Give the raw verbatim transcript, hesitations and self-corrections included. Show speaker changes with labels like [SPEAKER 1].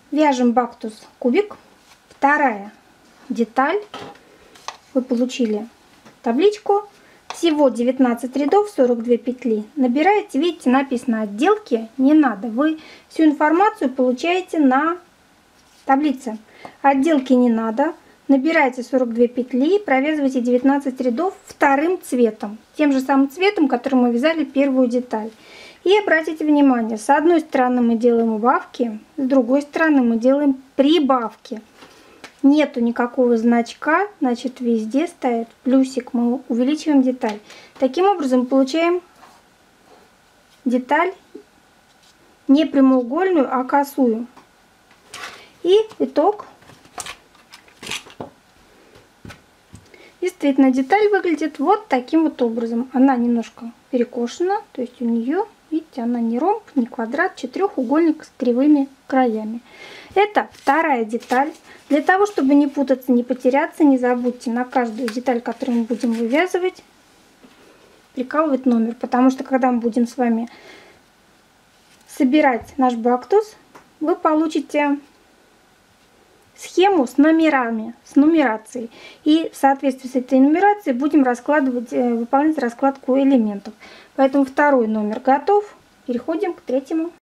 [SPEAKER 1] Вяжем бактус кубик. Вторая деталь. Вы получили табличку. Всего девятнадцать рядов, сорок две петли. Набираете, видите, написано отделки не надо. Вы всю информацию получаете на таблице. Отделки не надо. Набираете сорок две петли, провязываете девятнадцать рядов вторым цветом. Тем же самым цветом, которым мы вязали первую деталь. И обратите внимание, с одной стороны мы делаем убавки, с другой стороны мы делаем прибавки. Нету никакого значка, значит везде стоит плюсик, мы увеличиваем деталь. Таким образом получаем деталь не прямоугольную, а косую. И итог. Действительно, деталь выглядит вот таким вот образом. Она немножко перекошена, то есть у нее, видите, она не ромб, не квадрат, четырехугольник с кривыми краями. Это вторая деталь. Для того, чтобы не путаться, не потеряться, не забудьте на каждую деталь, которую мы будем вывязывать, прикалывать номер. Потому что когда мы будем с вами собирать наш бактус, вы получите схему с номерами, с нумерацией. И в соответствии с этой нумерацией будем раскладывать, выполнять раскладку элементов. Поэтому второй номер готов. Переходим к третьему.